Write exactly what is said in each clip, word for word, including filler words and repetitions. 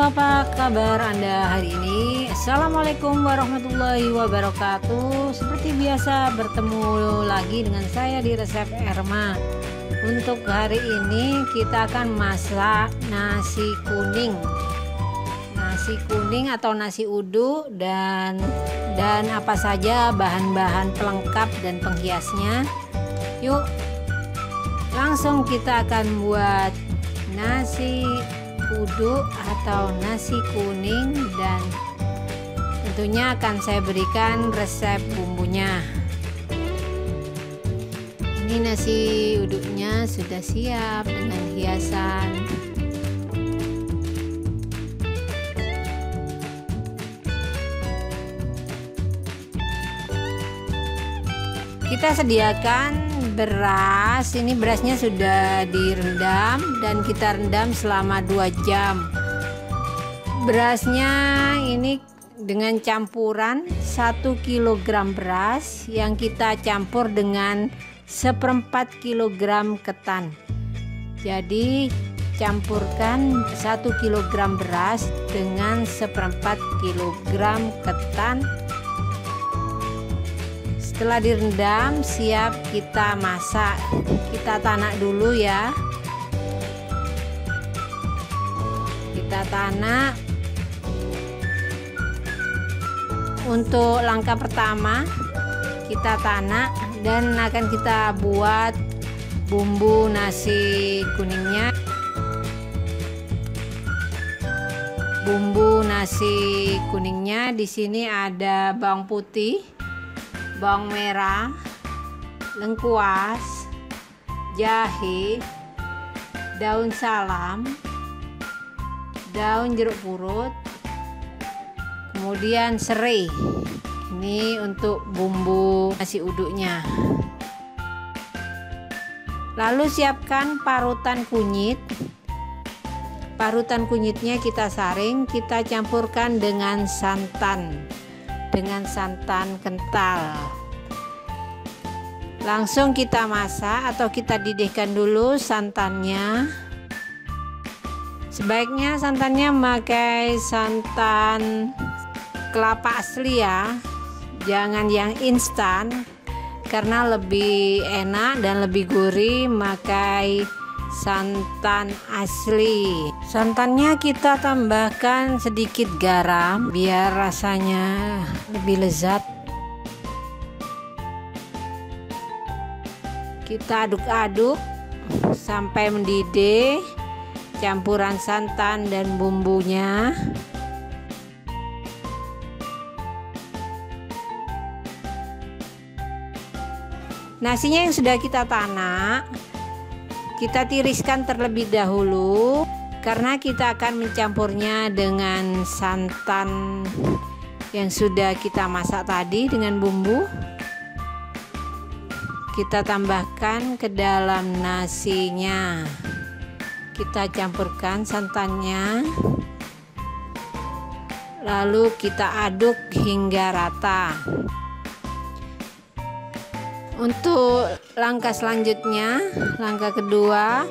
Halo, apa kabar Anda hari ini? Assalamualaikum warahmatullahi wabarakatuh. Seperti biasa bertemu lagi dengan saya di Resep Erma. Untuk hari ini kita akan masak nasi kuning. Nasi kuning atau nasi uduk dan dan apa saja bahan-bahan pelengkap dan penghiasnya. Yuk, langsung kita akan buat nasi uduk atau nasi kuning, dan tentunya akan saya berikan resep bumbunya. Ini nasi uduknya sudah siap dengan hiasan. Kita sediakan beras. Ini berasnya sudah direndam dan kita rendam selama dua jam. Berasnya ini dengan campuran satu kilogram beras yang kita campur dengan seperempat kilogram ketan. Jadi campurkan satu kilogram beras dengan seperempat kilogram ketan. Setelah direndam, siap kita masak. Kita tanak dulu ya. Kita tanak. Untuk langkah pertama, kita tanak dan akan kita buat bumbu nasi kuningnya. Bumbu nasi kuningnya di sini ada bawang putih, bawang merah, lengkuas, jahe, daun salam, daun jeruk purut, kemudian serai. Ini untuk bumbu nasi uduknya. Lalu siapkan parutan kunyit. Parutan kunyitnya kita saring, kita campurkan dengan santan. Dengan santan kental. Langsung kita masak atau kita didihkan dulu santannya. Sebaiknya santannya memakai santan kelapa asli ya, jangan yang instan, karena lebih enak dan lebih gurih memakai santan asli. Santannya kita tambahkan sedikit garam biar rasanya lebih lezat. Kita aduk-aduk sampai mendidih campuran santan dan bumbunya. Nasinya yang sudah kita tanak, kita tiriskan terlebih dahulu karena kita akan mencampurnya dengan santan yang sudah kita masak tadi dengan bumbu. Kita tambahkan ke dalam nasinya. Kita campurkan santannya. Lalu kita aduk hingga rata. Untuk langkah selanjutnya, langkah kedua,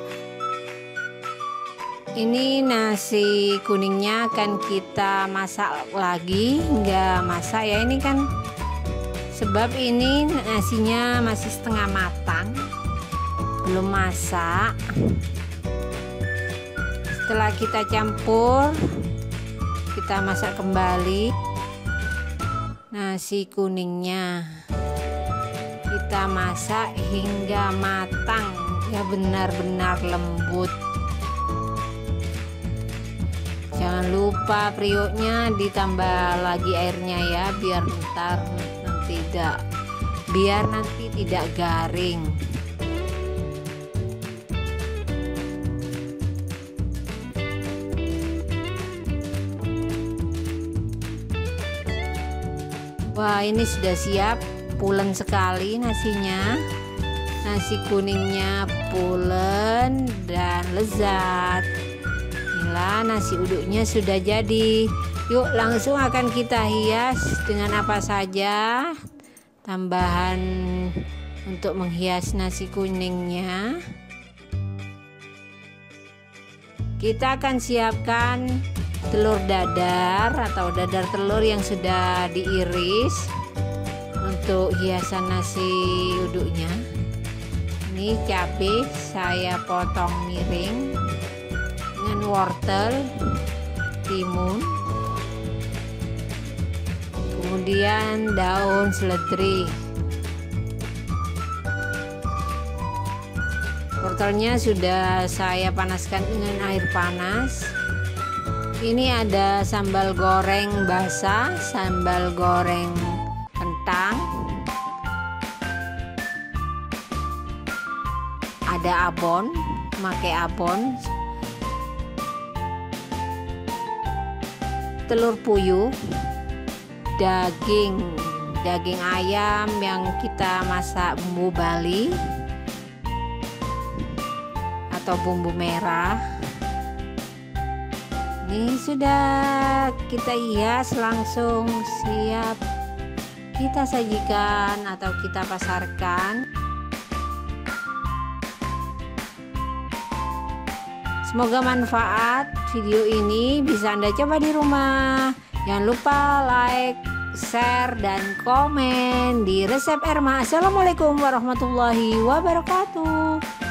ini nasi kuningnya akan kita masak lagi, nggak masak ya ini kan, sebab ini nasinya masih setengah matang, belum masak. Setelah kita campur, kita masak kembali nasi kuningnya. Kita masak hingga matang ya, benar-benar lembut. Jangan lupa periuknya ditambah lagi airnya ya, biar ntar nanti tidak biar nanti tidak garing. Wah, ini sudah siap. Pulen sekali nasinya. Nasi kuningnya pulen dan lezat. Inilah nasi uduknya sudah jadi. Yuk, langsung akan kita hias dengan apa saja tambahan untuk menghias nasi kuningnya. Kita akan siapkan telur dadar atau dadar telur yang sudah diiris untuk hiasan nasi uduknya. Ini cabai saya potong miring dengan wortel, timun, kemudian daun seledri. Wortelnya sudah saya panaskan dengan air panas. Ini ada sambal goreng basah, sambal goreng kentang, ada abon, pakai abon, telur puyuh, daging daging ayam yang kita masak bumbu Bali atau bumbu merah. Ini sudah kita hias, langsung siap kita sajikan atau kita pasarkan. Semoga manfaat video ini bisa Anda coba di rumah. Jangan lupa like, share, dan komen di Resep Erma. Assalamualaikum warahmatullahi wabarakatuh.